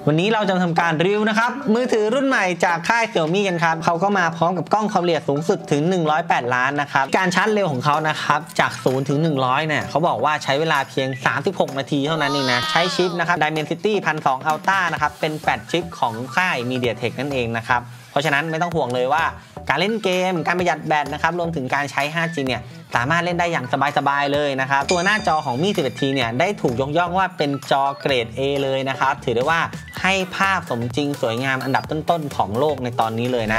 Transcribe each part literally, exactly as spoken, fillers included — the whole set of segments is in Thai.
วันนี้เราจะทำการรีวิวนะครับมือถือรุ่นใหม่จากค่าย Xiaomi กันครับเขาก็มาพร้อมกับกล้องความละเอียดสูงสุดถึงหนึ่งร้อยแปดล้านนะครับการชาร์จเร็วของเขานะครับจากศูนย์ถึงหนึ่งร้อยเนี่ยเขาบอกว่าใช้เวลาเพียงสามสิบหกนาทีเท่านั้นเองนะใช้ชิปนะครับ Dimensity หนึ่งพันสองร้อย Ultra นะครับเป็นแฟลชชิปของค่าย MediaTek นั่นเองนะครับเพราะฉะนั้นไม่ต้องห่วงเลยว่าการเล่นเกมการประหยัดแบตนะครับรวมถึงการใช้ ห้าจี เนี่ยสามารถเล่นได้อย่างสบายๆเลยนะครับตัวหน้าจอของ Mi สิบเอ็ด ที เนี่ยได้ถูกยกย่องว่าเป็นจอเกรด A เลยนะครับถือได้ว่าให้ภาพสมจริงสวยงามอันดับต้นๆของโลกในตอนนี้เลยนะ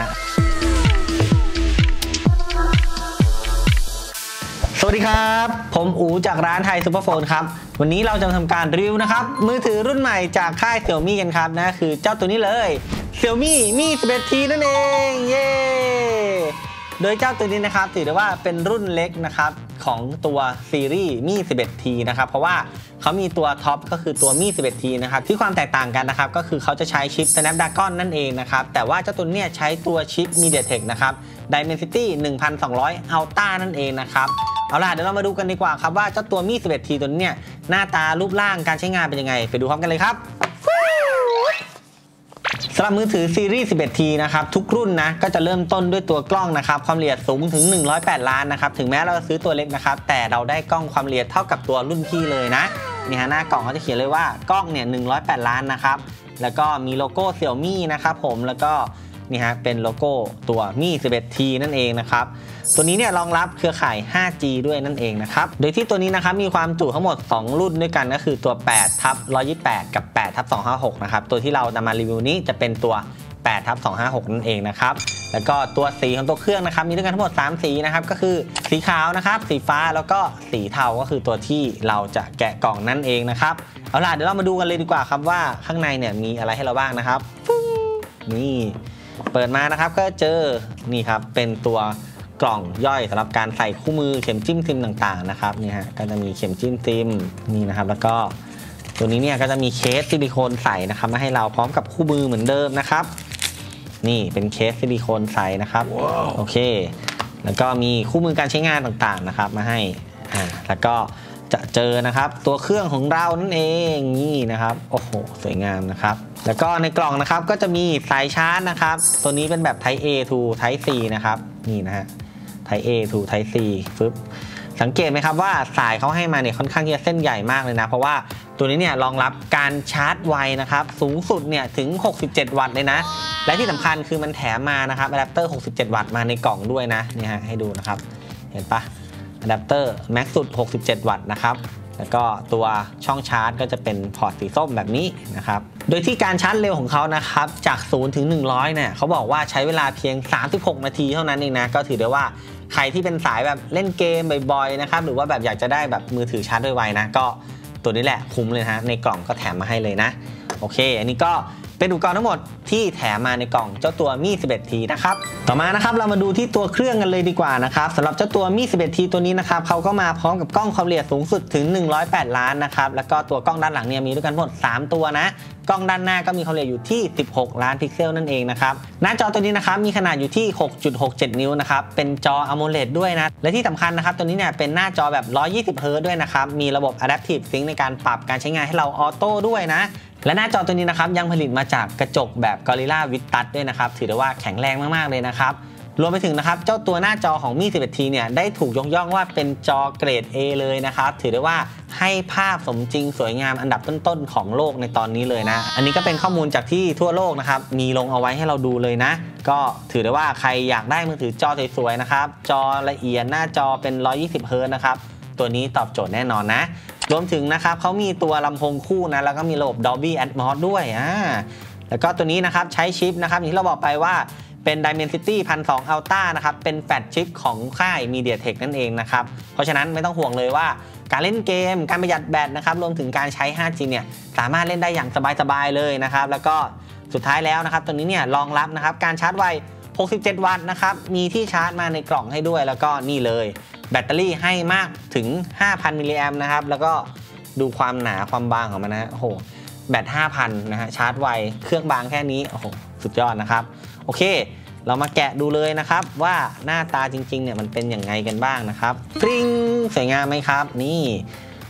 สวัสดีครับผมอู๋จากร้านไทยซุปเปอร์โฟนครับวันนี้เราจะทำการรีวิวนะครับมือถือรุ่นใหม่จากค่าย Xiaomi กันครับนะคือเจ้าตัวนี้เลย Xiaomi Mi สิบเอ็ด ที นั่นเองเย้โดยเจ้าตัวนี้นะครับถือได้ว่าเป็นรุ่นเล็กนะครับของตัวซีรีส์ Mi สิบเอ็ด ที นะครับเพราะว่าเขามีตัวท็อปก็คือตัว Mi สิบเอ็ด ที นะครับที่ความแตกต่างกันนะครับก็คือเขาจะใช้ชิป Snapdragon นั่นเองนะครับแต่ว่าเจ้าตัวนี้ใช้ตัวชิป MediaTek นะครับ Dimensity หนึ่งพันสองร้อย Ultra นั่นเองนะครับเอาล่ะเดี๋ยวเรามาดูกันดีกว่าครับว่าเจ้าตัว Mi สิบเอ็ด ที ตัวนี้เนี่ยหน้าตารูปร่างการใช้งานเป็นยังไงไปดูพร้อมกันเลยครับสำหรับมือถือซีรีส์ สิบเอ็ด ที นะครับทุกรุ่นนะก็จะเริ่มต้นด้วยตัวกล้องนะครับความละเอียดสูงถึงหนึ่งร้อยแปดล้านนะครับถึงแม้เราจะซื้อตัวเล็กนะครับแต่เราได้กล้องความละเอียดเท่ากับตัวรุ่นพี่เลยนะนี่ฮะหน้ากล่องเขาจะเขียนเลยว่ากล้องเนี่ยหนึ่งร้อยแปดล้านนะครับแล้วก็มีโลโก้ Xiaomi นะครับผมแล้วก็นี่ฮะเป็นโลโก้ตัว Mi สิบเอ็ด ที นั่นเองนะครับตัวนี้เนี่ยรองรับเครือข่าย ห้าจี ด้วยนั่นเองนะครับโดยที่ตัวนี้นะครับมีความจุทั้งหมดสองรุ่นด้วยกันก็คือตัวแปดทับหนึ่งร้อยยี่สิบแปดกับแปดทับสองร้อยห้าสิบหกนะครับตัวที่เรานำมารีวิวนี้จะเป็นตัวแปดทับสองร้อยห้าสิบหกนั่นเองนะครับแล้วก็ตัวสีของตัวเครื่องนะครับมีด้วยกันทั้งหมดสามสีนะครับก็คือสีขาวนะครับสีฟ้าแล้วก็สีเทาก็คือตัวที่เราจะแกะกล่องนั่นเองนะครับเอาล่ะเดี๋ยวเรามาดูกันเลยดีกว่าครับว่าข้างในเนี่ยมีอะไรให้เราบ้างนะครับนี่เปิดมานะครับก็เจอนี่ครับเป็นตัวกล่องย่อยสำหรับการใส่คู่มือเข็มจิ้มซิมต่างๆนะครับนี่ฮะก็จะมีเข็มจิ้มซิมนี่นะครับแล้วก็ตัวนี้เนี่ยก็จะมีเคสซิลิโคนใส่นะครับมาให้เราพร้อมกับคู่มือเหมือนเดิมนะครับนี่เป็นเคสซิลิโคนใส่นะครับ wow. โอเคแล้วก็มีคู่มือการใช้งานต่างๆนะครับมาให้อ่าแล้วก็จะเจอนะครับตัวเครื่องของเรานั่นเองนี่นะครับโอ้โหสวยงามนะครับแล้วก็ในกล่องนะครับก็จะมีสายชาร์จนะครับตัวนี้เป็นแบบ Type A to Type C นะครับนี่นะฮะ Type A to Type C ฟึบสังเกตไหมครับว่าสายเขาให้มาเนี่ยค่อนข้างที่จะเส้นใหญ่มากเลยนะเพราะว่าตัวนี้เนี่ยรองรับการชาร์จไวนะครับสูงสุดเนี่ยถึงหกสิบเจ็ดวัตต์เลยนะและที่สำคัญคือมันแถมมานะครับอะแดปเตอร์หกสิบเจ็ดวัตต์มาในกล่องด้วยนะนี่ฮะให้ดูนะครับเห็นปะอะแดปเตอร์แม็กซ์สุดหกสิบเจ็ดวัตต์นะครับแล้วก็ตัวช่องชาร์จก็จะเป็นพอร์ตสีส้มแบบนี้นะครับโดยที่การชาร์จเร็วของเขานะครับจากศูนย์ถึงหนึ่งร้อยเนี่ยเขาบอกว่าใช้เวลาเพียงสามสิบหกนาทีเท่านั้นเองนะก็ถือได้ว่าใครที่เป็นสายแบบเล่นเกมบ่อยๆนะครับหรือว่าแบบอยากจะได้แบบมือถือชาร์จไวๆนะก็ตัวนี้แหละคุ้มเลยฮะในกล่องก็แถมมาให้เลยนะโอเคอันนี้ก็เป็นอุปกรณ์ทั้งหมดที่แถมมาในกล่องเจ้าตัว Mi สิบเอ็ด ที นะครับต่อมานะครับเรามาดูที่ตัวเครื่องกันเลยดีกว่านะครับสำหรับเจ้าตัว Mi สิบเอ็ด ที ตัวนี้นะครับเขาก็มาพร้อมกับกล้องความละเอียดสูงสุดถึงหนึ่งร้อยแปดล้านนะครับแล้วก็ตัวกล้องด้านหลังเนี่ยมีด้วยกันทั้งหมดสามตัวนะกล้องด้านหน้าก็มีความละเอียดอยู่ที่สิบหกล้านพิกเซลนั่นเองนะครับหน้าจอตัวนี้นะครับมีขนาดอยู่ที่ หกจุดหกเจ็ด นิ้วนะครับเป็นจอ AMOLED ด้วยนะและที่สำคัญนะครับตัวนี้เนี่ยเป็นหน้าจอแบบหนึ่งร้อยยี่สิบเฮิร์ตซ์ด้วยนะครับมีระบบ Adaptive Sync ในการปรับการใช้งานให้เราออโต้ด้วยนะและหน้าจอตัวนี้นะครับยังผลิตมาจากกระจกแบบ Gorilla Vistas ด้วยนะครับถือได้ว่าแข็งแรงมากๆเลยนะครับรวมไปถึงนะครับเจ้าตัวหน้าจอของ Mi สิบเอ็ด ที เนี่ยได้ถูกยกย่องว่าเป็นจอเกรด A เลยนะครับถือได้ว่าให้ภาพสมจริงสวยงามอันดับต้นๆของโลกในตอนนี้เลยนะอันนี้ก็เป็นข้อมูลจากที่ทั่วโลกนะครับมีลงเอาไว้ให้เราดูเลยนะก็ถือได้ว่าใครอยากได้มือถือจอสวยๆนะครับจอละเอียดหน้าจอเป็นหนึ่งร้อยยี่สิบเฮิร์ตซ์นะครับตัวนี้ตอบโจทย์แน่นอนนะรวมถึงนะครับเขามีตัวลำโพงคู่นะแล้วก็มีระบบ Dolby Atmos ด้วยอ่าแล้วก็ตัวนี้นะครับใช้ชิปนะครับอย่างที่เราบอกไปว่าเป็น Dimensity หนึ่งพันสองร้อย Ultra นะครับเป็นแฟลชชิปของค่าย MediaTek นั่นเองนะครับเพราะฉะนั้นไม่ต้องห่วงเลยว่าการเล่นเกมการประหยัดแบตนะครับรวมถึงการใช้ ห้าจี เนี่ยสามารถเล่นได้อย่างสบายๆเลยนะครับแล้วก็สุดท้ายแล้วนะครับตัวนี้เนี่ยรองรับนะครับการชาร์จไวหกสิบเจ็ดวัตต์นะครับมีที่ชาร์จมาในกล่องให้ด้วยแล้วก็นี่เลยแบตเตอรี่ให้มากถึง ห้าพัน มิลลิแอมป์นะครับแล้วก็ดูความหนาความบางของมันนะโอ้โหแบต ห้าพัน นะฮะชาร์จไวเครื่องบางแค่นี้โอ้โหสุดยอดนะครับโอเคเรามาแกะดูเลยนะครับว่าหน้าตาจริงๆเนี่ยมันเป็นยังไงกันบ้างนะครับกริ๊งสวยงามไหมครับนี่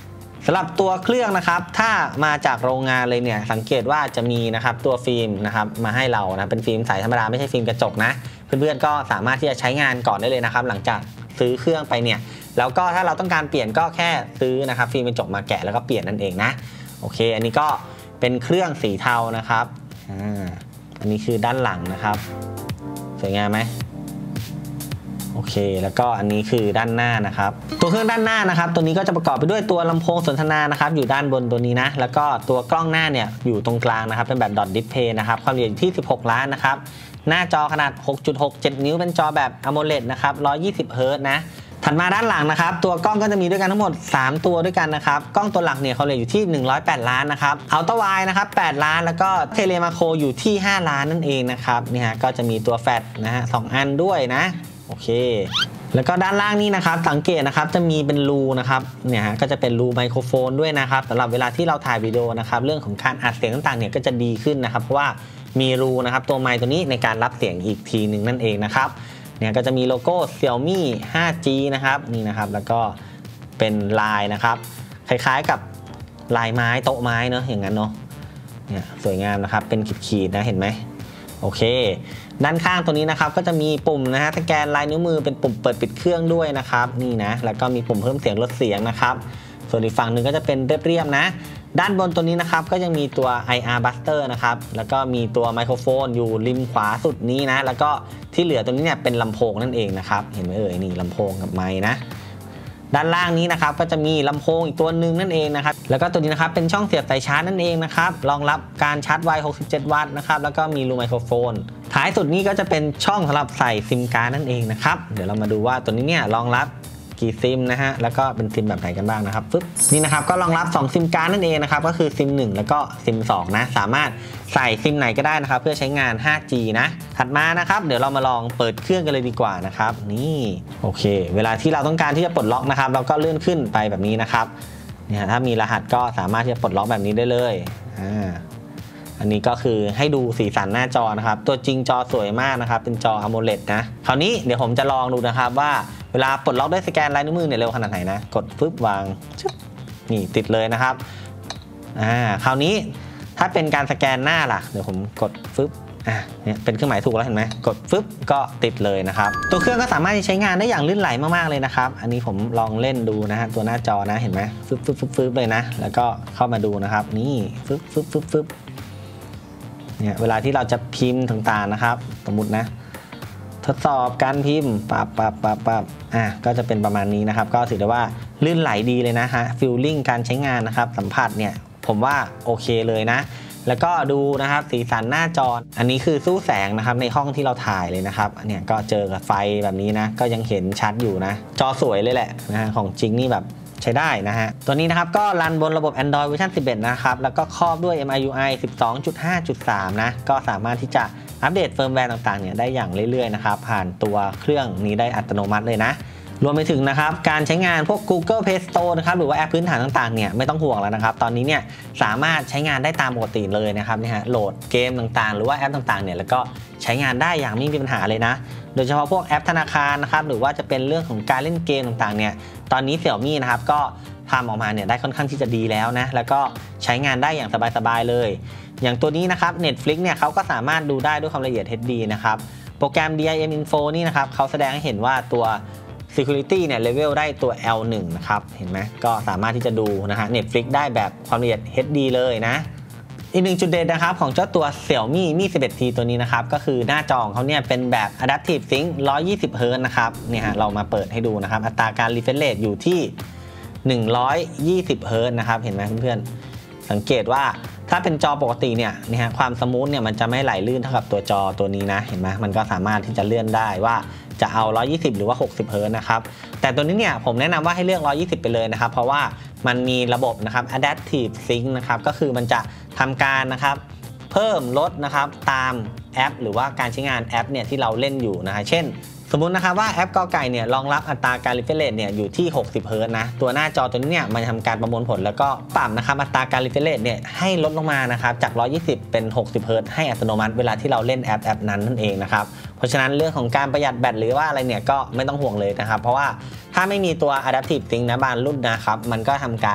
สำหรับตัวเครื่องนะครับถ้ามาจากโรงงานเลยเนี่ยสังเกตว่าจะมีนะครับตัวฟิล์มนะครับมาให้เรานะเป็นฟิล์มใสธรรมดาไม่ใช่ฟิล์มกระจกนะเพื่อนๆก็สามารถที่จะใช้งานก่อนได้เลยนะครับหลังจากซื้อเครื่องไปเนี่ยแล้วก็ถ้าเราต้องการเปลี่ยนก็แค่ซื้อนะครับฟิล์มกระจกมาแกะแล้วก็เปลี่ยนนั่นเองนะโอเคอันนี้ก็เป็นเครื่องสีเทานะครับอ่าอันนี้คือด้านหลังนะครับสวยงามไหมโอเคแล้วก็อันนี้คือด้านหน้านะครับตัวเครื่องด้านหน้านะครับตัวนี้ก็จะประกอบไปด้วยตัวลำโพงสนทนานะครับอยู่ด้านบนตัวนี้นะแล้วก็ตัวกล้องหน้าเนี่ยอยู่ตรงกลางนะครับเป็นแบบดอทดิสเพย์นะครับความละเอียดที่สิบหกล้านนะครับหน้าจอขนาด หกจุดหกเจ็ด นิ้วเป็นจอแบบ AMOLED นะครับหนึ่งร้อยยี่สิบเฮิร์ตซ์นะถัดมาด้านหลังนะครับตัวกล้องก็จะมีด้วยกันทั้งหมดสามตัวด้วยกันนะครับกล้องตัวหลักเนี่ยเขาเลยอยู่ที่หนึ่งร้อยแปดล้านนะครับอัลตร้าไวด์นะครับแปดล้านแล้วก็เทเลมาโครอยู่ที่ห้าล้านนั่นเองนะครับนี่ฮะก็จะมีตัวแฟลชนะฮะสองอันด้วยนะโอเคแล้วก็ด้านล่างนี้นะครับสังเกตนะครับจะมีเป็นรูนะครับเนี่ยฮะก็จะเป็นรูไมโครโฟนด้วยนะครับสำหรับเวลาที่เราถ่ายวิดีโอนะครับเรื่องของการอัดเสียงต่างๆเนี่ยก็จะดีขึ้นนะครับเพราะว่ามีรูนะครับตัวไมค์ตัวนี้ในการรับเสียงอีกทีหนึ่งนั่นเองนะครับเนี่ยก็จะมีโลโก้ Xiaomi ไฟว์ จี นะครับนี่นะครับแล้วก็เป็นลายนะครับคล้ายๆกับลายไม้โต๊ะไม้เนาะอย่างนั้นเนาะเนี่ยสวยงามนะครับเป็นขีดๆนะเห็นไหมโอเคด้านข้างตัวนี้นะครับก็จะมีปุ่มนะฮะสแกนลายนิ้วมือเป็นปุ่มเปิดปิดเครื่องด้วยนะครับนี่นะแล้วก็มีปุ่มเพิ่มเสียงลดเสียงนะครับส่วนอีกฝั่งหนึ่งก็จะเป็นเรียบๆนะด้านบนตัวนี้นะครับก็ยังมีตัว ไอ อาร์ Buster นะครับแล้วก็มีตัวไมโครโฟนอยู่ริมขวาสุดนี้นะแล้วก็ที่เหลือตัวนี้เนี่ยเป็นลำโพงนั่นเองนะครับเห็นไหมเอ่ยนี่ลำโพงกับไมค์นะด้านล่างนี้นะครับก็จะมีลำโพงอีกตัวหนึ่งนั่นเองนะครับแล้วก็ตัวนี้นะครับเป็นช่องเสียบสายชาร์จนั่นเองนะครับรองรับการชาร์จไวหกสิบเจ็ดวัตต์นะครับแล้วก็มีรูไมโครโฟนท้ายสุดนี้ก็จะเป็นช่องสำหรับใส่ซิมการ์ดนั่นเองนะครับเดี๋ยวเรามาดูว่าตัวนี้เนี่ยรองรับกี่ซิมนะฮะแล้วก็เป็นซิมแบบไหนกันบ้างนะครับปึ๊บนี่นะครับก็รองรับสองซิมการ์ดนั่นเองนะครับก็คือซิมหนึ่งแล้วก็ซิมสองนะสามารถใส่ซิมไหนก็ได้นะครับเพื่อใช้งาน ไฟว์ จี นะถัดมานะครับเดี๋ยวเรามาลองเปิดเครื่องกันเลยดีกว่านะครับนี่โอเคเวลาที่เราต้องการที่จะปลดล็อกนะครับเราก็เลื่อนขึ้นไปแบบนี้นะครับเนี่ยถ้ามีรหัสก็สามารถที่จะปลดล็อกแบบนี้ได้เลยอ่าอันนี้ก็คือให้ดูสีสันหน้าจอนะครับตัวจริงจอสวยมากนะครับเป็นจอ AMOLED นะคราวนี้เดี๋ยวผมจะลองดูนะครับว่าเวลาปลดล็อกด้วยสแกนลายนิ้วมือเนี่ยเร็วขนาดไหนนะกดฟึบวางนี่ติดเลยนะครับอ่าคราวนี้ถ้าเป็นการสแกนหน้าล่ะเดี๋ยวผมกดฟึบอ่ะเนี่ยเป็นเครื่องหมายถูกแล้วเห็นไหมกดฟึบก็ติดเลยนะครับตัวเครื่องก็สามารถใช้งานได้อย่างลื่นไหลมากๆเลยนะครับอันนี้ผมลองเล่นดูนะฮะตัวหน้าจอนะเห็นไหมฟึบฟึบฟึบฟึบเลยนะแล้วก็เข้ามาดูนะครับนี่ฟึบฟึบฟึบฟึบเนี่ยเวลาที่เราจะพิมพ์ต่างๆนะครับสมมตินะทดสอบการพิมพ์ปับปับปับปับอ่ะก็จะเป็นประมาณนี้นะครับก็ถือได้ว่าลื่นไหลดีเลยนะฮะฟีลลิ่งการใช้งานนะครับสัมผัสเนี่ยผมว่าโอเคเลยนะแล้วก็ดูนะครับสีสันหน้าจออันนี้คือสู้แสงนะครับในห้องที่เราถ่ายเลยนะครับเนี่ยก็เจอกับไฟแบบนี้นะก็ยังเห็นชัดอยู่นะจอสวยเลยแหละนะฮะของจริงนี่แบบใช้ได้นะฮะตัวนี้นะครับก็รันบนระบบ Android เวอร์ชันสิบเอ็ดนะครับแล้วก็ครอบด้วย เอ็ม ไอ ยู ไอ สิบสองจุดห้าจุดสาม นะก็สามารถที่จะอัปเดตเฟิร์มแวร์ต่างๆเนี่ยได้อย่างเรื่อยๆนะครับผ่านตัวเครื่องนี้ได้อัตโนมัติเลยนะรวมไปถึงนะครับการใช้งานพวก Google Play Store นะครับหรือว่าแอปพื้นฐานต่างๆเนี่ยไม่ต้องห่วงแล้วนะครับตอนนี้เนี่ยสามารถใช้งานได้ตามปกติเลยนะครับนี่ฮะโหลดเกมต่างๆหรือว่าแอปต่างๆเนี่ยแล้วก็ใช้งานได้อย่างไม่มีปัญหาเลยนะโดยเฉพาะพวกแอปธนาคารนะครับหรือว่าจะเป็นเรื่องของการเล่นเกมต่างๆเนี่ยตอนนี้ Xiaomi นะครับก็ทำออกมาเนี่ยได้ค่อนข้างที่จะดีแล้วนะแล้วก็ใช้งานได้อย่างสบายๆเลยอย่างตัวนี้นะครับ Netflix เนี่ยเขาก็สามารถดูได้ด้วยความละเอียด เอช ดี นะครับโปรแกรม ดี ไอ เอ็ม Info นี่นะครับเขาแสดงให้เห็นว่าตัว Security เนี่ย level ได้ตัว แอล หนึ่ง นะครับเห็นไหมก็สามารถที่จะดูนะฮะ Netflix ได้แบบความละเอียด เอช ดี เลยนะอีกหนึ่งจุดเด่นนะครับของเจ้าตัว Xiaomi Mi สิบเอ็ด ที ตัวนี้นะครับก็คือหน้าจอของเขาเนี่ยเป็นแบบ Adaptive Sync หนึ่งร้อยยี่สิบเฮิร์ตซ์นะครับเนี่ยฮะเรามาเปิดให้ดูนะครับอัตราการ refresh rate อยู่ที่หนึ่งร้อยยี่สิบเฮิร์ตซ์นะครับเห็นไหมเพื่อนๆสังเกตว่าถ้าเป็นจอปกติเนี่ยนะฮะความสมูทเนี่ยมันจะไม่ไหลลื่นเท่ากับตัวจอตัวนี้นะเห็นไหมมันก็สามารถที่จะเลื่อนได้ว่าจะเอาหนึ่งร้อยยี่สิบหรือว่าหกสิบเฮิร์ตซ์นะครับแต่ตัวนี้เนี่ยผมแนะนำว่าให้เลือกหนึ่งร้อยยี่สิบไปเลยนะครับเพราะว่ามันมีระบบนะครับ Adaptive Sync นะครับก็คือมันจะทำการนะครับเพิ่มลดนะครับตามแอปหรือว่าการใช้งานแอปเนี่ยที่เราเล่นอยู่นะฮะเช่นสมมุตินะครับว่าแอปกอไก่เนี่ยรองรับอัตราการ refresh rate เนี่ยอยู่ที่หกสิบเฮิร์ตซ์นะตัวหน้าจอตัวนี้เนี่ยมันทำการประมวลผลแล้วก็ปรับนะครับอัตราการ refresh rate เนี่ยให้ลดลงมานะครับจากหนึ่งร้อยยี่สิบเป็นหกสิบเฮิร์ตซ์ให้อัตโนมัติเวลาที่เราเล่นแอปแอปนั้นนั่นเองนะครับเพราะฉะนั้นเรื่องของการประหยัดแบตหรือว่าอะไรเนี่ยก็ไม่ต้องห่วงเลยนะครับเพราะว่าถ้าไม่มีตัว adaptive sync นะบางรุ่นนะครับมันก็ทำการ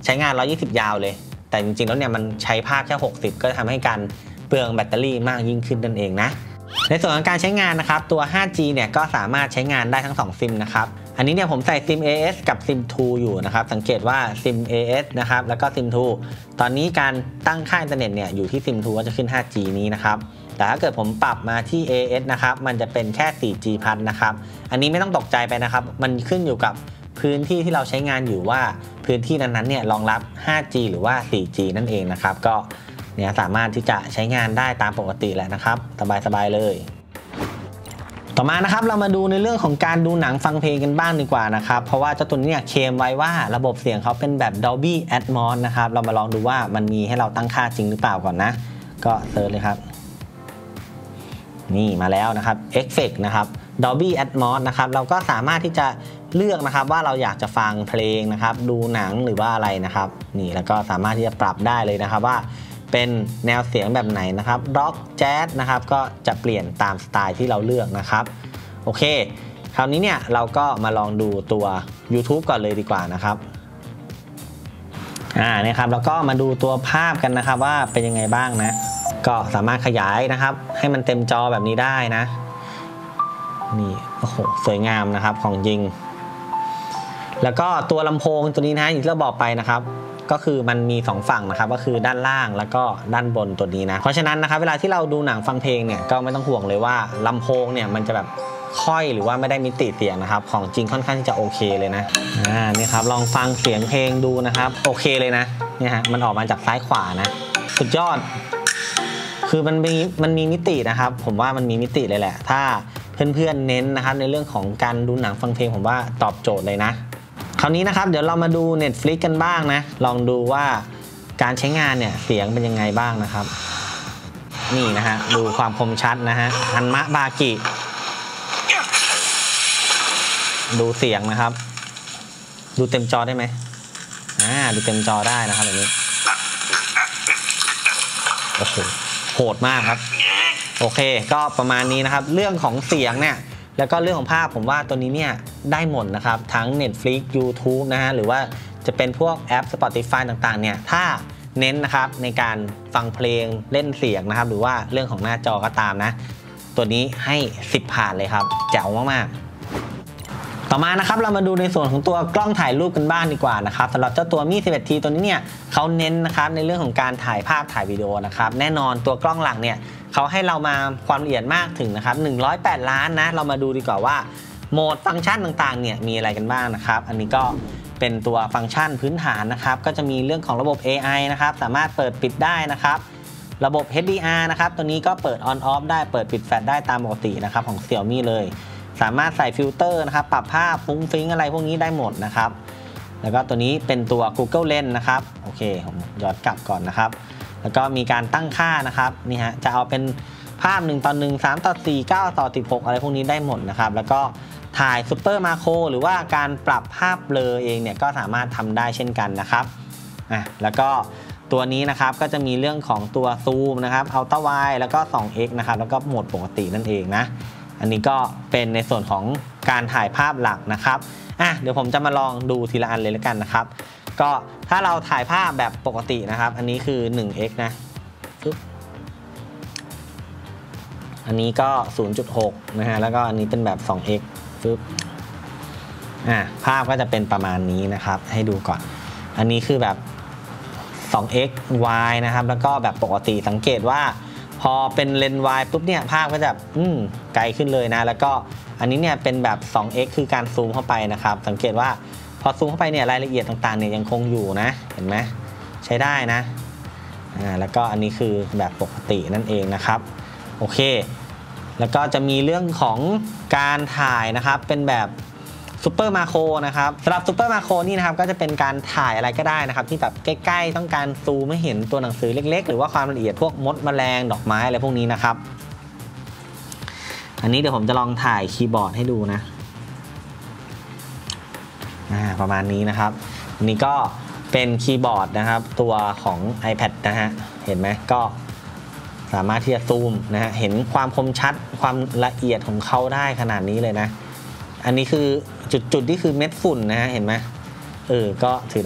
ใช้งานหนึ่งร้อยยี่สิบยาวเลยแต่จริงๆแล้วเนี่ยมันใช้ภาพแค่หกสิบก็ทำให้การเปลืองแบตเตอรี่มากยิ่งขึ้นนั่นเองนะในส่วนของการใช้งานนะครับตัว ห้าจี เนี่ยก็สามารถใช้งานได้ทั้งสองซิมนะครับอันนี้เนี่ยผมใส่ซิม เอ เอส กับซิม ทู อยู่นะครับสังเกตว่าซิม เอ เอส นะครับแล้วก็ซิม ทู ตอนนี้การตั้งค่าอินเทอร์เน็ตเนี่ยอยู่ที่ซิม ทู ก็จะขึ้น ห้าจี นี้นะครับแต่ถ้าเกิดผมปรับมาที่ เอ เอส นะครับมันจะเป็นแค่ โฟร์จี พันนะครับอันนี้ไม่ต้องตกใจไปนะครับมันขึ้นอยู่กับพื้นที่ที่เราใช้งานอยู่ว่าพื้นที่นั้นๆเนี่ยรองรับ ห้าจี หรือว่า โฟร์จี นั่นเองนะครับก็เนี่ยสามารถที่จะใช้งานได้ตามปกติแหละนะครับสบายๆเลยต่อมานะครับเรามาดูในเรื่องของการดูหนังฟังเพลงกันบ้างดีกว่านะครับเพราะว่าเจ้าตัวนี้เนี่ยเคลมไว้ว่าระบบเสียงเขาเป็นแบบ Dolby Atmos นะครับเรามาลองดูว่ามันมีให้เราตั้งค่าจริงหรือเปล่าก่อนนะก็เซิร์ชเลยครับนี่มาแล้วนะครับ Effect นะครับ Dolby Atmos นะครับเราก็สามารถที่จะเลือกนะครับว่าเราอยากจะฟังเพลงนะครับดูหนังหรือว่าอะไรนะครับนี่แล้วก็สามารถที่จะปรับได้เลยนะครับว่าเป็นแนวเสียงแบบไหนนะครับร็อกแจ๊สนะครับก็จะเปลี่ยนตามสไตล์ที่เราเลือกนะครับโอเคคราวนี้เนี่ยเราก็มาลองดูตัว YouTube ก่อนเลยดีกว่านะครับอ่าเนี่ยครับแล้วก็มาดูตัวภาพกันนะครับว่าเป็นยังไงบ้างนะก็สามารถขยายนะครับให้มันเต็มจอแบบนี้ได้นะนี่โอ้โหสวยงามนะครับของจริงแล้วก็ตัวลำโพงตัวนี้นะอย่างที่เราบอกไปนะครับก็คือมันมีสองฝั่งนะครับก็คือด้านล่างแล้วก็ด้านบนตัวนี้นะเพราะฉะนั้นนะครับเวลาที่เราดูหนังฟังเพลงเนี่ยก็ไม่ต้องห่วงเลยว่าลำโพงเนี่ยมันจะแบบค่อยหรือว่าไม่ได้มิติเสียงนะครับของจริงค่อนข้างที่จะโอเคเลยนะอ่านี่ครับลองฟังเสียงเพลงดูนะครับโอเคเลยนะเนี่ยฮะมันออกมาจากซ้ายขวานะสุดยอดคือมันมีมันมีมิตินะครับผมว่ามันมีมิติเลยแหละถ้าเพื่อนๆเน้นนะครับในเรื่องของการดูหนังฟังเพลงผมว่าตอบโจทย์เลยนะคราวนี้นะครับเดี๋ยวเรามาดู Netflix กันบ้างนะลองดูว่าการใช้งานเนี่ยเสียงเป็นยังไงบ้างนะครับนี่นะฮะดูความคมชัดนะฮะฮันมะบากิดูเสียงนะครับดูเต็มจอได้ไหมอ่าดูเต็มจอได้นะครับแบบนี้โอ้โหโหดมากครับโอเคก็ประมาณนี้นะครับเรื่องของเสียงเนี่ยแล้วก็เรื่องของภาพผมว่าตัวนี้เนี่ยได้หมดนะครับทั้ง Netflix YouTube นะฮะหรือว่าจะเป็นพวกแอป Spotify ต่างๆเนี่ยถ้าเน้นนะครับในการฟังเพลงเล่นเสียงนะครับหรือว่าเรื่องของหน้าจอก็ตามนะตัวนี้ให้สิบผ่านเลยครับแจ๋วมากๆต่อมานะครับเรามาดูในส่วนของตัวกล้องถ่ายรูปกันบ้างดีกว่านะครับสำหรับเจ้าตัว Mi สิบเอ็ด ที ตัวนี้เนี่ยเขาเน้นนะครับในเรื่องของการถ่ายภาพถ่ายวิดีโอนะครับแน่นอนตัวกล้องหลักเนี่ยเขาให้เรามาความละเอียดมากถึงนะครับหนึ่งร้อยแปดล้านนะเรามาดูดีกว่าว่าโหมดฟังก์ชันต่างๆเนี่ยมีอะไรกันบ้างนะครับอันนี้ก็เป็นตัวฟังก์ชันพื้นฐานนะครับก็จะมีเรื่องของระบบ เอ ไอ นะครับสามารถเปิดปิดได้นะครับระบบ เอช ดี อาร์ นะครับตัวนี้ก็เปิด on off ได้เปิดปิดแฟลชได้ตามปกตินะครับของ Xiaomi เลยสามารถใส่ฟิลเตอร์นะครับปรับภาพฟุ้งฟิ้งอะไรพวกนี้ได้หมดนะครับแล้วก็ตัวนี้เป็นตัว Google Lens นะครับโอเคผมย้อนกลับก่อนนะครับแล้วก็มีการตั้งค่านะครับนี่ฮะจะเอาเป็นภาพหนึ่งต่อหนึ่ง สามต่อสี่ เก้าต่อสิบหกอะไรพวกนี้ได้หมดนะครับแล้วก็ถ่ายซุปเปอร์มาโครหรือว่าการปรับภาพเบลอเองเนี่ยก็สามารถทำได้เช่นกันนะครับอ่ะแล้วก็ตัวนี้นะครับก็จะมีเรื่องของตัวซูมนะครับอัลตร้าไวด์แล้วก็ สองเอ็กซ์ นะครับแล้วก็โหมดปกตินั่นเองนะอันนี้ก็เป็นในส่วนของการถ่ายภาพหลักนะครับอ่ะเดี๋ยวผมจะมาลองดูทีละอันเลยแล้วกันนะครับก็ถ้าเราถ่ายภาพแบบปกตินะครับอันนี้คือ หนึ่งเอ็กซ์ นะอันนี้ก็ ศูนย์จุดหก นะฮะแล้วก็อันนี้เป็นแบบ สองเอ็กซ์ ปึ๊บอ่ะภาพก็จะเป็นประมาณนี้นะครับให้ดูก่อนอันนี้คือแบบ สองเอ็กซ์ วาย นะครับแล้วก็แบบปกติสังเกตว่าพอเป็นเลนส์วายปุ๊บเนี่ยภาพก็จะอืมไกลขึ้นเลยนะแล้วก็อันนี้เนี่ยเป็นแบบ สองเอ็กซ์ คือการซูมเข้าไปนะครับสังเกตว่าพอซูมเข้าไปเนี่ยรายละเอียดต่างๆเนี่ยยังคงอยู่นะเห็นไหมใช้ได้นะอ่าแล้วก็อันนี้คือแบบปกตินั่นเองนะครับโอเคแล้วก็จะมีเรื่องของการถ่ายนะครับเป็นแบบซูเปอร์มาโครนะครับสำหรับซูเปอร์มาโครนี่นะครับก็จะเป็นการถ่ายอะไรก็ได้นะครับที่แบบใกล้ๆต้องการซูมให้เห็นตัวหนังสือเล็กๆหรือว่าความละเอียดพวกมดแมลงดอกไม้อะไรพวกนี้นะครับอันนี้เดี๋ยวผมจะลองถ่ายคีย์บอร์ดให้ดูนะอ่าประมาณนี้นะครับอันนี้ก็เป็นคีย์บอร์ดนะครับตัวของ iPad นะฮะเห็นไหมก็สามารถที่จะซูมนะฮะเห็นความคมชัดความละเอียดของเขาได้ขนาดนี้เลยนะอันนี้คือจุดๆที่คือเม็ดฝุ่นนะฮะเห็นไหมเออก็ถือได้ว่า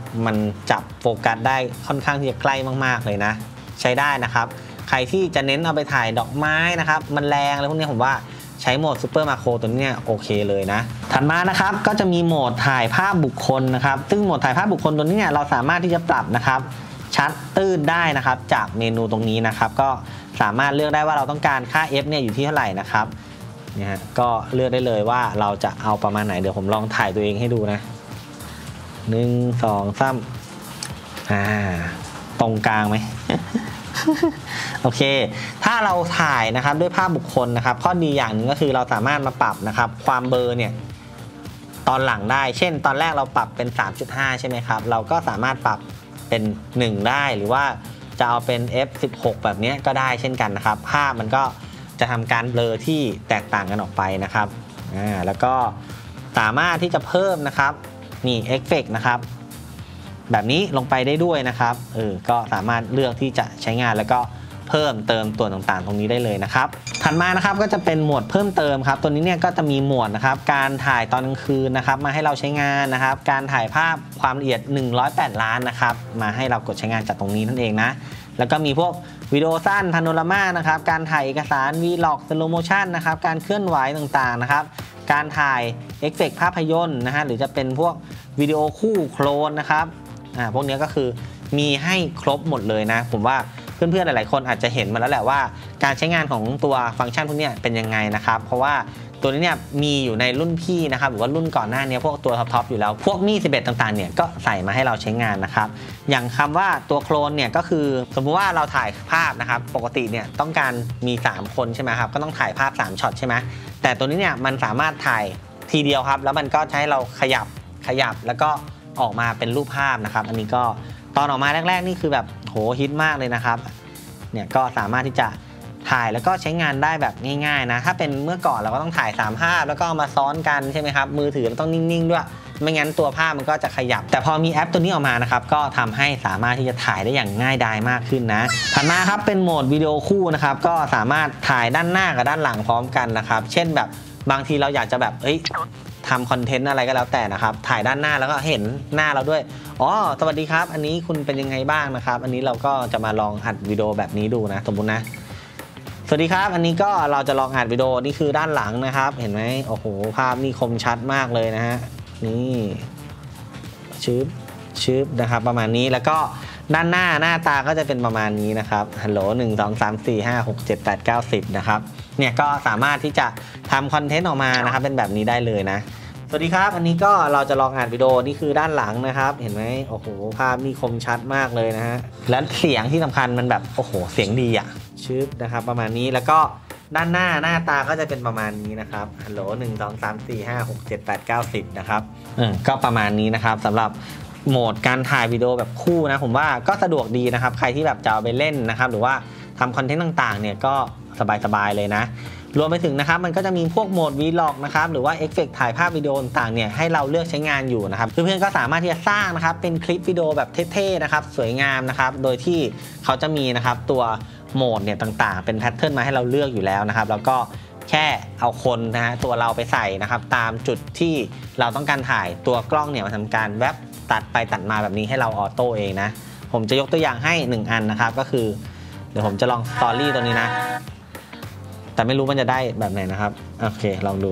มันจับโฟกัสได้ค่อนข้างที่จะใกล้มากๆเลยนะใช้ได้นะครับใครที่จะเน้นเอาไปถ่ายดอกไม้นะครับมันแรงอะไรพวกนี้ผมว่าใช้โหมดซูเปอร์มาโครตัวนี้เนี่ยโอเคเลยนะถัดมานะครับก็จะมีโหมดถ่ายภาพบุคคลนะครับซึ่งโหมดถ่ายภาพบุคคลตัวนี้เนี่ยเราสามารถที่จะปรับนะครับชัดตื้นได้นะครับจากเมนูตรงนี้นะครับก็สามารถเลือกได้ว่าเราต้องการค่า F เนี่ยอยู่ที่เท่าไหร่นะครับเนี่ยก็เลือกได้เลยว่าเราจะเอาประมาณไหนเดี๋ยวผมลองถ่ายตัวเองให้ดูนะหนึ่งสองสามอ่าตรงกลางไหม โอเคถ้าเราถ่ายนะครับด้วยภาพบุคคลนะครับข้อดีอย่างหนึ่งก็คือเราสามารถมาปรับนะครับความเบลอเนี่ยตอนหลังได้เช่นตอนแรกเราปรับเป็น สามจุดห้า ใช่ไหมครับเราก็สามารถปรับเป็นหนึ่งได้หรือว่าจะเอาเป็น เอฟ สิบหก แบบนี้ก็ได้เช่นกันนะครับภาพมันก็จะทำการเบลอที่แตกต่างกันออกไปนะครับอ่าแล้วก็สามารถที่จะเพิ่มนะครับนี่เอฟเฟกต์นะครับแบบนี้ลงไปได้ด้วยนะครับเออก็สามารถเลือกที่จะใช้งานแล้วก็เพิ่มเติมตัวต่างๆตรงนี้ได้เลยนะครับถัดมานะครับก็จะเป็นหมวดเพิ่มเติมครับตัวนี้เนี่ยก็จะมีหมวดนะครับการถ่ายตอนกลางคืนนะครับมาให้เราใช้งานนะครับการถ่ายภาพความละเอียดหนึ่งร้อยแปดล้านนะครับมาให้เรากดใช้งานจากตรงนี้นั่นเองนะแล้วก็มีพวกวิดีโอสั้นพาโนรามานะครับการถ่ายเอกสารวีล็อกสโลโมชั่นนะครับการเคลื่อนไหวต่างๆนะครับการถ่ายเอฟเฟกต์ภาพยนตร์นะฮะหรือจะเป็นพวกวิดีโอคู่โคลนนะครับอ่าพวกนี้ก็คือมีให้ครบหมดเลยนะผมว่าเพื่อนๆหลายๆคนอาจจะเห็นมาแล้วแหละว่าการใช้งานของตัวฟังก์ชันพวกนี้เป็นยังไงนะครับเพราะว่าตัวนี้เนี่ยมีอยู่ในรุ่นพี่นะครับหรือว่ารุ่นก่อนหน้านี้พวกตัวท็อปๆอยู่แล้วพวกมี่สิบเอ็ดต่างๆเนี่ยก็ใส่มาให้เราใช้งานนะครับอย่างคำว่าตัวโคลนเนี่ยก็คือสมมุติว่าเราถ่ายภาพนะครับปกติเนี่ยต้องการมีสามคนใช่ไหมครับก็ต้องถ่ายภาพสามช็อตใช่ไหมแต่ตัวนี้เนี่ยมันสามารถถ่ายทีเดียวครับแล้วมันก็ใช้เราขยับขยับแล้วก็ออกมาเป็นรูปภาพนะครับอันนี้ก็ตอนออกมาแรกๆนี่คือแบบโหฮิตมากเลยนะครับเนี่ยก็สามารถที่จะถ่ายแล้วก็ใช้งานได้แบบง่ายๆนะถ้าเป็นเมื่อก่อนเราก็ต้องถ่ายสามภาพแล้วก็เอามาซ้อนกันใช่ไหมครับมือถือเราต้องนิ่งๆด้วยไม่งั้นตัวภาพมันก็จะขยับแต่พอมีแอปตัวนี้ออกมานะครับก็ทำให้สามารถที่จะถ่ายได้อย่างง่ายดายมากขึ้นนะถัดมาครับเป็นโหมดวิดีโอคู่นะครับก็สามารถถ่ายด้านหน้ากับด้านหลังพร้อมกันนะครับเช่นแบบบางทีเราอยากจะแบบเอ้ยทำคอนเทนต์อะไรก็แล้วแต่นะครับถ่ายด้านหน้าแล้วก็เห็นหน้าเราด้วยอ๋อสวัสดีครับอันนี้คุณเป็นยังไงบ้างนะครับอันนี้เราก็จะมาลองอัดวิดีโอแบบนี้ดูนะสมมุตินะสวัสดีครับอันนี้ก็เราจะลองอัดวิดีโอนี่คือด้านหลังนะครับเห็นไหมโอ้โหภาพนี่คมชัดมากเลยนะฮะนี่ชืบชืบนะครับประมาณนี้แล้วก็ด้านหน้าหน้าตาก็จะเป็นประมาณนี้นะครับฮัลโหลหนึ่งสองสามสี่ห้าหกเจ็ดแปดเก้าสิบนะครับเนี่ยก็สามารถที่จะทำคอนเทนต์ออกมานะครับเป็นแบบนี้ได้เลยนะสวัสดีครับอันนี้ก็เราจะลองอ่านวิดีโอนี่คือด้านหลังนะครับเห็นไหมโอ้โหภาพนี่คมชัดมากเลยนะฮะและเสียงที่สำคัญมันแบบโอ้โหเสียงดีอ่ะชืบนะครับประมาณนี้แล้วก็ด้านหน้าหน้าตาก็จะเป็นประมาณนี้นะครับฮัลโหลหนึ่งสองสามสี่ห้าหกเจ็ดแปดเก้าสิบนะครับเออก็ประมาณนี้นะครับสำหรับโหมดการถ่ายวิดีโอแบบคู่นะผมว่าก็สะดวกดีนะครับใครที่แบบจะเอาไปเล่นนะครับหรือว่าทำคอนเทนต์ต่างๆเนี่ยก็สบายๆเลยนะรวมไปถึงนะครับมันก็จะมีพวกโหมด วีล็อก นะครับหรือว่าเอฟเฟกต์ถ่ายภาพวิดีโอต่างๆเนี่ยให้เราเลือกใช้งานอยู่นะครับเพื่อนๆก็สามารถที่จะสร้างนะครับเป็นคลิปวิดีโอแบบเท่ๆนะครับสวยงามนะครับโดยที่เขาจะมีนะครับตัวโหมดเนี่ยต่างๆเป็นแพทเทิร์นมาให้เราเลือกอยู่แล้วนะครับแล้วก็แค่เอาคนนะฮะตัวเราไปใส่นะครับตามจุดที่เราต้องการถ่ายตัวกล้องเนี่ยมาทำการแวบตัดไปตัดมาแบบนี้ให้เราออโต้เองนะผมจะยกตัวอย่างให้หนึ่งอันนะครับก็คือเดี๋ยวผมจะลองสตอรี่ตัวนี้นะแต่ไม่รู้มันจะได้แบบไหนนะครับโอเคลองดู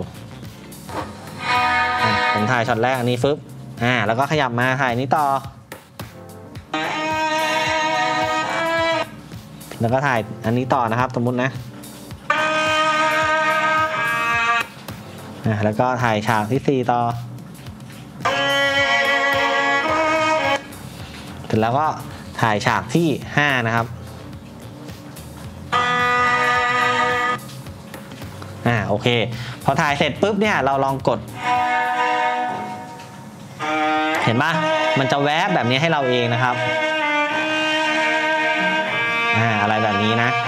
ผมถ่ายช็อตแรกอันนี้ฟึบอ่าแล้วก็ขยับมาถ่ายนี้ต่อแล้วก็ถ่ายอันนี้ต่อนะครับสมมุตินะอ่าแล้วก็ถ่ายฉากที่สี่ต่อเสร็จแล้วก็ถ่ายฉากที่ห้านะครับอ่าโอเคพอถ่ายเสร็จปุ๊บเนี่ยเราลองกดเห็นปะมันจะแวบแบบนี้ให้เราเองนะครับอ่าอะไรแบบนี้นะ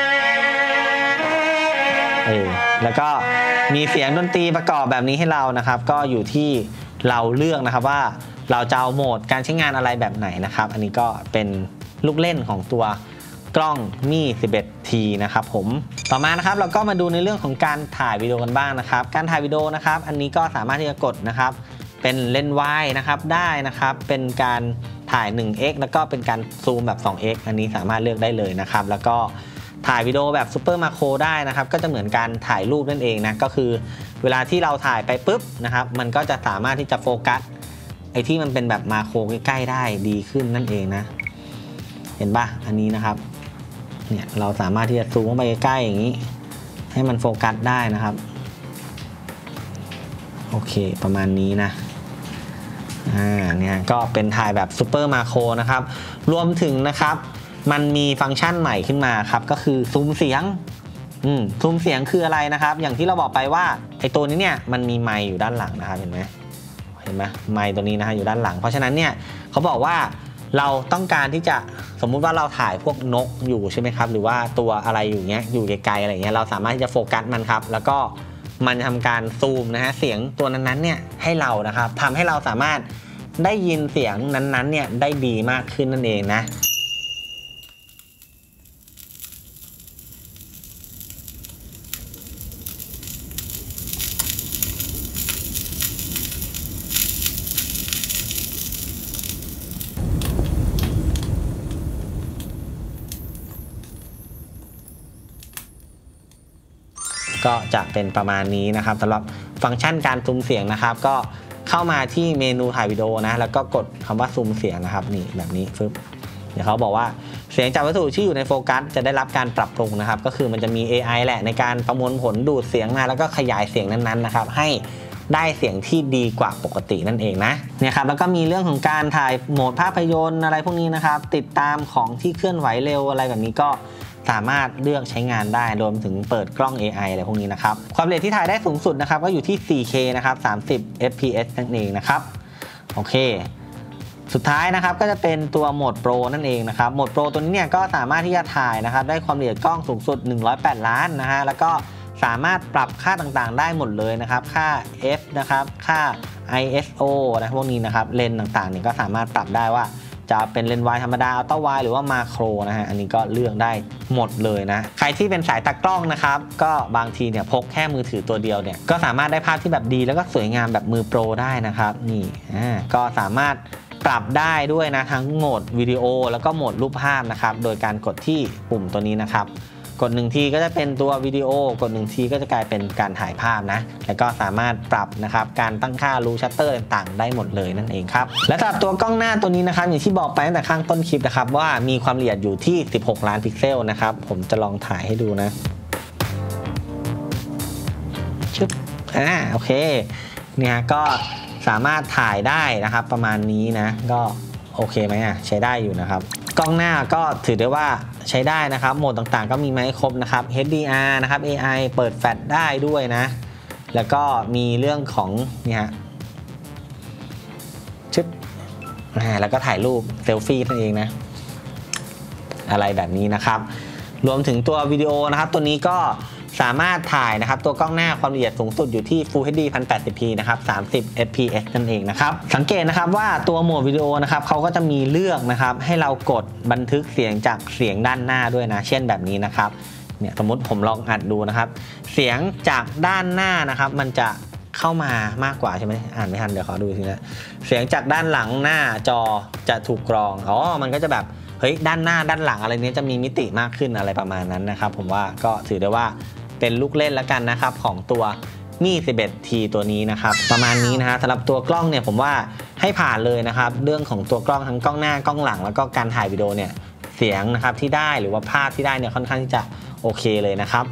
เออแล้วก็มีเสียงดนตรีประกอบแบบนี้ให้เรานะครับก็อยู่ที่เราเลือกนะครับว่าเราจะเอาโหมดการใช้งานอะไรแบบไหนนะครับอันนี้ก็เป็นลูกเล่นของตัวกล้องมี่ สิบเอ็ดที นะครับผมต่อมานะครับเราก็มาดูในเรื่องของการถ่ายวิดีโอกันบ้างนะครับการถ่ายวิดีโอนะครับอันนี้ก็สามารถที่จะกดนะครับเป็นเลนส์วายนะครับได้นะครับเป็นการถ่าย หนึ่งเอ็กซ์ แล้วก็เป็นการซูมแบบ สองเอ็กซ์ อันนี้สามารถเลือกได้เลยนะครับแล้วก็ถ่ายวิดีโอแบบซูเปอร์มาโครได้นะครับก็จะเหมือนการถ่ายรูปนั่นเองนะก็คือเวลาที่เราถ่ายไปปุ๊บนะครับมันก็จะสามารถที่จะโฟกัสไอ้ที่มันเป็นแบบมาโครใกล้ๆได้ดีขึ้นนั่นเองนะเห็นป่ะอันนี้นะครับเนี่ยเราสามารถที่จะซูมเข้าไปใกล้ๆอย่างนี้ให้มันโฟกัสได้นะครับโอเคประมาณนี้นะอ่าเนี่ยก็เป็นถ่ายแบบซูเปอร์มาโครนะครับรวมถึงนะครับมันมีฟังก์ชันใหม่ขึ้นมาครับก็คือซูมเสียงอืมซูมเสียงคืออะไรนะครับอย่างที่เราบอกไปว่าไอ้ตัวนี้เนี่ยมันมีไมค์อยู่ด้านหลังนะครับเห็นไหมเห็นไหมไมค์ตัวนี้นะฮะอยู่ด้านหลังเพราะฉะนั้นเนี่ยเขาบอกว่าเราต้องการที่จะสมมุติว่าเราถ่ายพวกนกอยู่ใช่ไหมครับหรือว่าตัวอะไรอยู่เงี้ยอยู่ไกลๆอะไรเงี้ยเราสามารถที่จะโฟกัสมันครับแล้วก็มันจะทำการซูมนะฮะเสียงตัวนั้นๆเนี่ยให้เรานะครับทำให้เราสามารถได้ยินเสียงนั้นๆเนี่ยได้ดีมากขึ้นนั่นเองนะก็จะเป็นประมาณนี้นะครับสำหรับฟังก์ชันการซูมเสียงนะครับก็เข้ามาที่เมนูถ่ายวิดีโอนะแล้วก็กดคำว่าซูมเสียงนะครับนี่แบบนี้ฟึบเดี๋ยวเขาบอกว่าเสียงจากวัตถุที่อยู่ในโฟกัสจะได้รับการปรับปรุงนะครับก็คือมันจะมี เอ ไอ แหละในการประมวลผลดูดเสียงมาแล้วก็ขยายเสียงนั้นๆนะครับให้ได้เสียงที่ดีกว่าปกตินั่นเองนะเนี่ยครับแล้วก็มีเรื่องของการถ่ายโหมดภาพยนตร์อะไรพวกนี้นะครับติดตามของที่เคลื่อนไหวเร็วอะไรแบบนี้ก็สามารถเลือกใช้งานได้รวมถึงเปิดกล้อง เอ ไอ อะไรพวกนี้นะครับความละเอียดที่ถ่ายได้สูงสุดนะครับก็อยู่ที่ โฟร์เค นะครับสามสิบ เอฟ พี เอส นั่นเองนะครับโอเคสุดท้ายนะครับก็จะเป็นตัวโหมดโปรนั่นเองนะครับโหมดโปรตัวนี้เนี่ยก็สามารถที่จะถ่ายนะครับได้ความละเอียดกล้องสูงสุดหนึ่งร้อยแปดล้านนะฮะแล้วก็สามารถปรับค่าต่างๆได้หมดเลยนะครับค่า F นะครับค่า ไอ เอส โอ นะพวกนี้นะครับเลนส์ต่างๆเนี่ยก็สามารถปรับได้ว่าจะเป็นเลนส์วายธรรมดาอัลตร้าไวด์หรือว่ามาโครนะฮะอันนี้ก็เลือกได้หมดเลยนะใครที่เป็นสายตากล้องนะครับก็บางทีเนี่ยพกแค่มือถือตัวเดียวเนี่ยก็สามารถได้ภาพที่แบบดีแล้วก็สวยงามแบบมือโปรได้นะครับนี่อ่าก็สามารถปรับได้ด้วยนะทั้งโหมดวิดีโอแล้วก็โหมดรูปภาพนะครับโดยการกดที่ปุ่มตัวนี้นะครับกดหนึ่งทีก็จะเป็นตัววิดีโอกดหนึ่งทีก็จะกลายเป็นการถ่ายภาพนะแล้วก็สามารถปรับนะครับการตั้งค่ารูชัตเตอร์ต่างๆได้หมดเลยนั่นเองครับและสำหรับตัวกล้องหน้าตัวนี้นะครับอย่างที่บอกไปตั้งแต่ข้างต้นคลิปนะครับว่ามีความละเอียดอยู่ที่สิบหกล้านพิกเซลนะครับผมจะลองถ่ายให้ดูนะชึบอ่าโอเคเนี่ยก็สามารถถ่ายได้นะครับประมาณนี้นะก็โอเคไหมอ่ะใช้ได้อยู่นะครับกล้องหน้าก็ถือได้ว่าใช้ได้นะครับโหมดต่างๆก็มีมาให้ครบนะครับ เอช ดี อาร์ นะครับ เอ ไอ เปิดแฟลชได้ด้วยนะแล้วก็มีเรื่องของนี่ฮะชึบอ่าแล้วก็ถ่ายรูปเซลฟี่นั่นเองนะอะไรแบบนี้นะครับรวมถึงตัววิดีโอนะครับตัวนี้ก็สามารถถ่ายนะครับตัวกล้องหน้าความละเอียดสูงสุดอยู่ที่ Full เอช ดี หนึ่งพันแปดสิบพี นะครับสามสิบ เอฟ พี เอส นั่นเองนะครับสังเกตนะครับว่าตัวโหมดวิดีโอนะครับเขาก็จะมีเลือกนะครับให้เรากดบันทึกเสียงจากเสียงด้านหน้าด้วยนะเช่นแบบนี้นะครับเนี่ยสมมติผมลองอัดดูนะครับเสียงจากด้านหน้านะครับมันจะเข้ามามากกว่าใช่ไหมอ่านไม่ทันเดี๋ยวขอดูทีนะเสียงจากด้านหลังหน้าจอจะถูกกรองอ๋อมันก็จะแบบเฮ้ยด้านหน้าด้านหลังอะไรนี้จะมีมิติมากขึ้นอะไรประมาณนั้นนะครับผมว่าก็ถือได้ว่าเป็นลูกเล่นแล้วกันนะครับของตัวมี่ สิบเอ็ด ที ตัวนี้นะครับประมาณนี้นะฮะสำหรับตัวกล้องเนี่ยผมว่าให้ผ่านเลยนะครับเรื่องของตัวกล้องทั้งกล้องหน้ากล้องหลังแล้วก็การถ่ายวิดีโอเนี่ยเสียงนะครับที่ได้หรือว่าภาพที่ได้เนี่ยค่อนข้างที่จะโอเคเลยนะครับ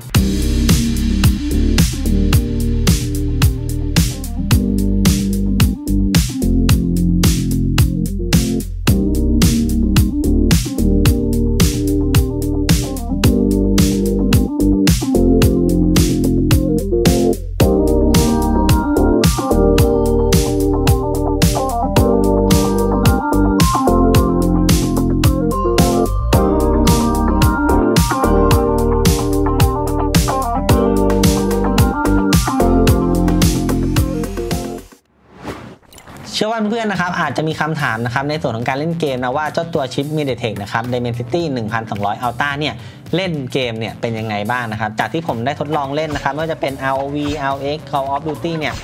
เชื่อว่าเพื่อนๆนะครับอาจจะมีคำถามนะครับในส่วนของการเล่นเกมนะว่าเจ้าตัวชิป MediaTek นะครับ Dimensity หนึ่งพันสองร้อย Ultra เนี่ยเล่นเกมเนี่ยเป็นยังไงบ้างนะครับจากที่ผมได้ทดลองเล่นนะครับไม่ว่าจะเป็น อาร์ โอ วี อาร์ โอ เอ็กซ์ Call of Duty เนี่ย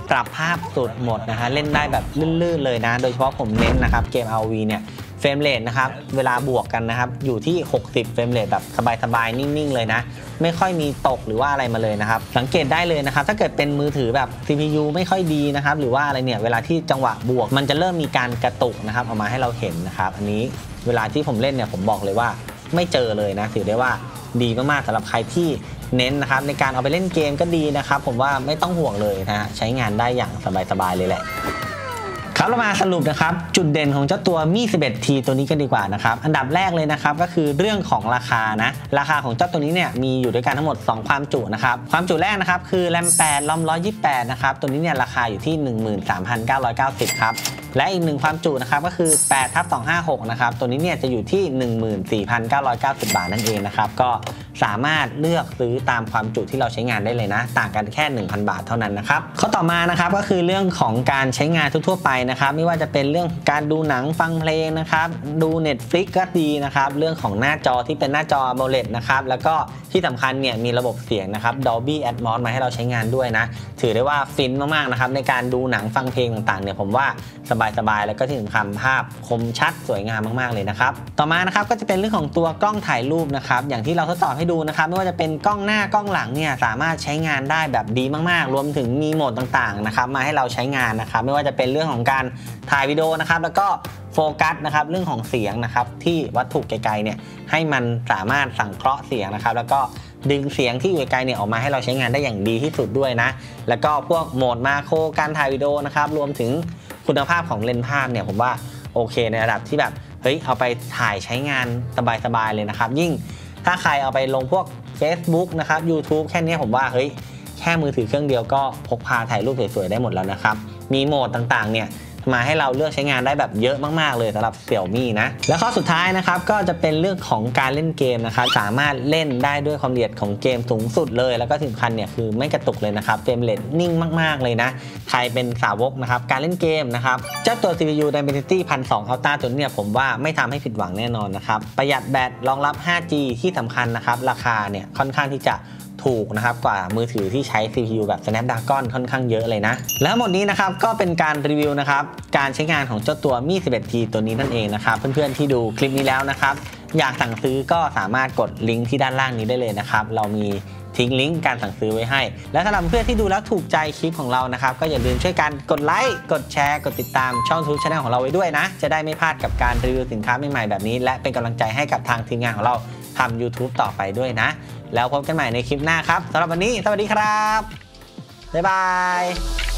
ปรับภาพสุดหมดนะฮะเล่นได้แบบลื่นๆเลยนะโดยเฉพาะผมเน้นนะครับเกม อาร์ โอ วี เนี่ยเฟรมเรทนะครับเวลาบวกกันนะครับอยู่ที่หกสิบเฟรมเรทแบบสบายๆนิ่งๆเลยนะไม่ค่อยมีตกหรือว่าอะไรมาเลยนะครับสังเกตได้เลยนะครับถ้าเกิดเป็นมือถือแบบ ซี พี ยู ไม่ค่อยดีนะครับหรือว่าอะไรเนี่ยเวลาที่จังหวะบวกมันจะเริ่มมีการกระตุกนะครับออกมาให้เราเห็นนะครับอันนี้เวลาที่ผมเล่นเนี่ยผมบอกเลยว่าไม่เจอเลยนะถือได้ว่าดีมากๆสำหรับใครที่เน้นนะครับในการเอาไปเล่นเกมก็ดีนะครับผมว่าไม่ต้องห่วงเลยนะฮะใช้งานได้อย่างสบายๆเลยแหละครับเรามาสรุปนะครับจุดเด่นของเจ้าตัวมี่ สิบเอ็ดที ตัวนี้กันดีกว่านะครับอันดับแรกเลยนะครับก็คือเรื่องของราคานะราคาของเจ้าตัวนี้เนี่ยมีอยู่ด้วยกันทั้งหมดสองความจุนะครับความจุแรกนะครับคือแรมแปดรอมหนึ่งร้อยยี่สิบแปดนะครับตัวนี้เนี่ยราคาอยู่ที่ หนึ่งหมื่นสามพันเก้าร้อยเก้าสิบ ครับและอีกหนึ่งความจุนะครับก็คือแปดทับสองห้าหกนะครับตัวนี้เนี่ยจะอยู่ที่ หนึ่งหมื่นสี่พันเก้าร้อยเก้าสิบ บาทนั่นเองนะครับก็สามารถเลือกซื้อตามความจุที่เราใช้งานได้เลยนะต่างกันแค่ หนึ่งพัน บาทเท่านั้นนะครับข้อต่อมานะครับก็คือเรื่องของการใช้งานทั่วๆไปนะครับไม่ว่าจะเป็นเรื่องการดูหนังฟังเพลงนะครับดู Netflix ก็ดีนะครับเรื่องของหน้าจอที่เป็นหน้าจอ โอ แอล อี ดี นะครับแล้วก็ที่สำคัญเนี่ยมีระบบเสียงนะครับ Dolby Atmos มาให้เราใช้งานด้วยนะถือได้ว่าฟินมากๆนะครับในการดูหนังฟังเพลงต่างๆเนี่ยผมว่าสบายๆแล้วก็ที่สำคัญภาพคมชัดสวยงามมากๆเลยนะครับต่อมานะครับก็จะเป็นเรื่องของตัวกล้องถ่ายรูปนะครับอย่างที่เราทดสอบให้ดูนะครับไม่ว่าจะเป็นกล้องหน้ากล้องหลังเนี่ยสามารถใช้งานได้แบบดีมากๆรวมถึงมีโหมดต่างๆนะครับมาให้เราใช้งานนะครับไม่ว่าจะเป็นเรื่องของการถ่ายวิดีโอนะครับแล้วก็โฟกัสนะครับเรื่องของเสียงนะครับที่วัตถุไกลๆเนี่ยให้มันสามารถสังเคราะห์เสียงนะครับแล้วก็ดึงเสียงที่อยู่ไกลเนี่ยออกมาให้เราใช้งานได้อย่างดีที่สุดด้วยนะแล้วก็พวกโหมดมาโครการถ่ายวิดีโอนะครับรวมถึงคุณภาพของเลนส์ภาพเนี่ยผมว่าโอเคในระดับที่แบบเฮ้ยเอาไปถ่ายใช้งานสบายๆเลยนะครับยิ่งถ้าใครเอาไปลงพวก Facebook นะครับ YouTube แค่นี้ผมว่าเฮ้ยแค่มือถือเครื่องเดียวก็พกพาถ่ายรูปสวยๆได้หมดแล้วนะครับมีโหมดต่างๆเนี่ยมาให้เราเลือกใช้งานได้แบบเยอะมากๆเลยสำหรับ Xiaomi นะและข้อสุดท้ายนะครับก็จะเป็นเรื่องของการเล่นเกมนะครับสามารถเล่นได้ด้วยความละเอียดของเกมสูงสุดเลยแล้วก็ที่สำคัญเนี่ยคือไม่กระตุกเลยนะครับเฟรมเรทนิ่งมากๆเลยนะใครเป็นสาวกนะครับการเล่นเกมนะครับเจ้าตัว ซี พี ยู Dimensity หนึ่งพันสองร้อย Ultra ตัวนี้เนี่ยผมว่าไม่ทำให้ผิดหวังแน่นอนนะครับประหยัดแบตรองรับ ห้าจี ที่สำคัญนะครับราคาเนี่ยค่อนข้างที่จะถูกนะครับกว่ามือถือที่ใช้ ซี พี ยู แบบ Snapdragon ค่อนข้างเยอะเลยนะแล้วหมดนี้นะครับก็เป็นการรีวิวนะครับการใช้งานของเจ้าตัวมี่ สิบเอ็ดที ตัวนี้นั่นเองนะครับเพื่อนๆที่ดูคลิปนี้แล้วนะครับอยากสั่งซื้อก็สามารถกดลิงก์ที่ด้านล่างนี้ได้เลยนะครับเรามีทิ้งลิงก์การสั่งซื้อไว้ให้และสำหรับเพื่อนที่ดูแล้วถูกใจคลิปของเรานะครับก็อย่าลืมช่วยกันกดไลค์กดแชร์กดติดตามช่อง YouTube Channel ของเราไว้ด้วยนะจะได้ไม่พลาดกับการรีวิวสินค้าใหม่ๆแบบนี้และเป็นกำลังใจให้กับทางทีมงานของเราทำ YouTube ต่อไปด้วยนะแล้วพบกันใหม่ในคลิปหน้าครับสำหรับวันนี้สวัสดีครับบ๊ายบาย